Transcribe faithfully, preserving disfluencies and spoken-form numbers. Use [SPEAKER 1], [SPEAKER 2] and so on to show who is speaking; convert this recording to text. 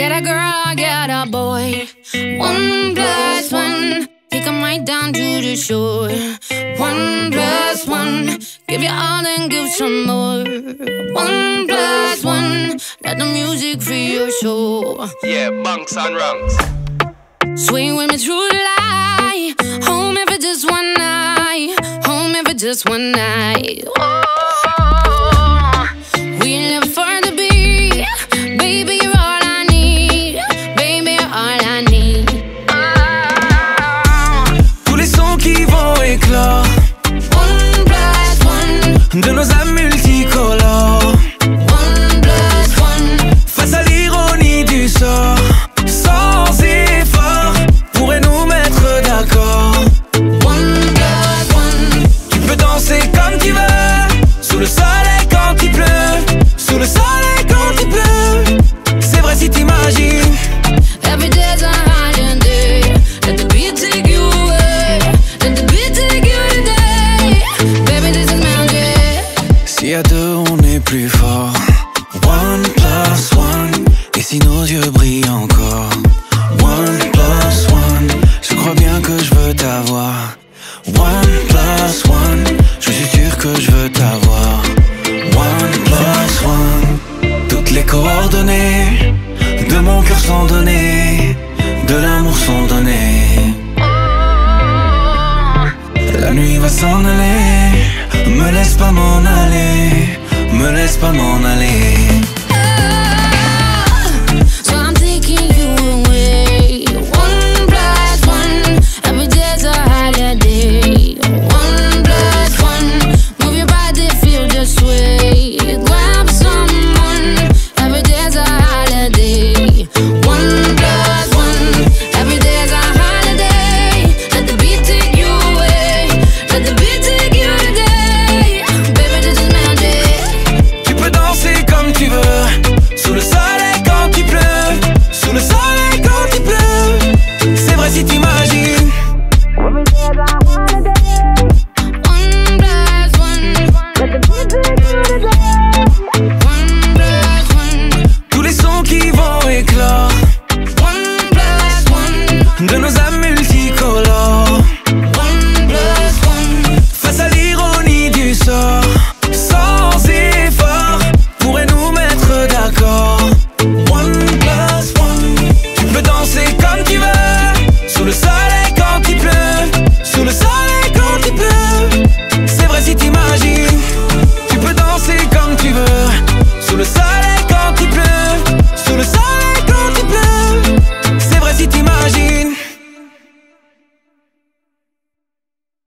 [SPEAKER 1] Get a girl, get a boy. One plus one, take 'em right down to the shore. One plus one, give you all and give some more. One plus one, let the music free your soul.
[SPEAKER 2] Yeah, bunks and rungs.
[SPEAKER 1] Swing with me through the light. Home if it's just one night. Home if it's just one night. Oh, we live for the beat. Baby, you're all I need. Baby, you're all I need. Oh.
[SPEAKER 3] Tous les sons qui vont éclore.
[SPEAKER 1] One plus one.
[SPEAKER 3] De nos âmes multicolores.
[SPEAKER 1] One plus one.
[SPEAKER 3] Face à l'ironie du sort. Sans effort, pourrait nous mettre d'accord.
[SPEAKER 1] One plus one.
[SPEAKER 3] Tu peux danser comme tu veux. Sous le soleil quand il pleut. Sous le soleil quand il pleut. C'est vrai si t'imagines.
[SPEAKER 1] Every day's a holiday. Let the beat take you away. Let the beat take you today. Baby, this is magic.
[SPEAKER 3] Si à deux on est plus fort. One plus one. Et si nos yeux brillent encore. One plus one. Je crois bien que je veux t'avoir. One plus one. Je suis sûr que je veux t'avoir. One plus one. Toutes les coordonnées de mon cœur sont données. De l'amour sont données. La nuit va s'en aller. Me laisse pas m'en aller. Me laisse pas m'en aller.